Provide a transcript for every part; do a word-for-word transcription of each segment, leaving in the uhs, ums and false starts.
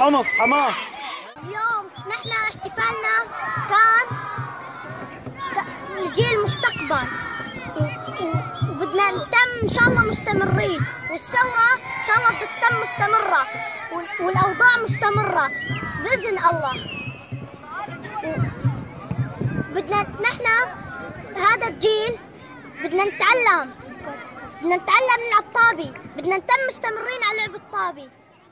حمص حماه. اليوم نحن احتفالنا كان لجيل المستقبل، وبدنا نتم ان شاء الله مستمرين، والثورة ان شاء الله بتتم مستمرة، والاوضاع مستمرة باذن الله. بدنا نحن هذا الجيل بدنا نتعلم بدنا نتعلم نلعب طابي، بدنا نتم مستمرين على لعب الطابي.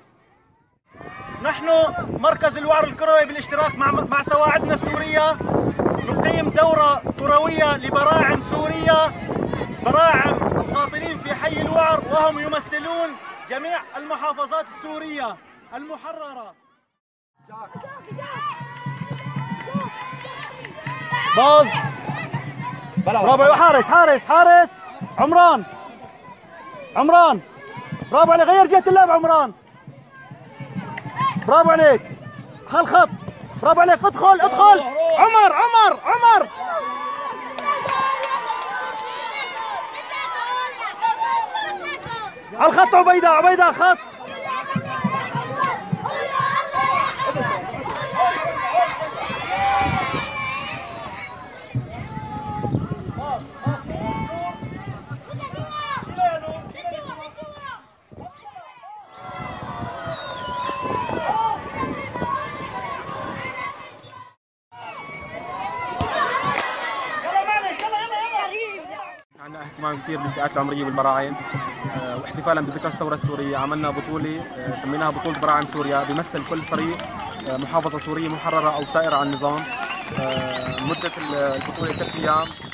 نحن مركز الوعر الكروي بالاشتراك مع مع سواعدنا السورية نقيم دورة كروية لبراعم سورية، براعم القاطنين في حي الوعر، وهم يمثلون جميع المحافظات السورية المحررة. باز برافو، حارس حارس حارس عمران عمران برافو عليك، غير جهة اللعب عمران، برافو عليك، خل خط، برافو عليك، ادخل ادخل عمر عمر عمر على الخط، عبيدة عبيدة على الخط. عندنا اهتمام كثير بالفئات العمريه بالبراعم، واحتفالا بذكرى الثوره السوريه عملنا بطوله سميناها بطوله براعم سوريا، بيمثل كل فريق محافظه سوريه محرره او ثائره عن النظام. مده البطوله ثلاث ايام.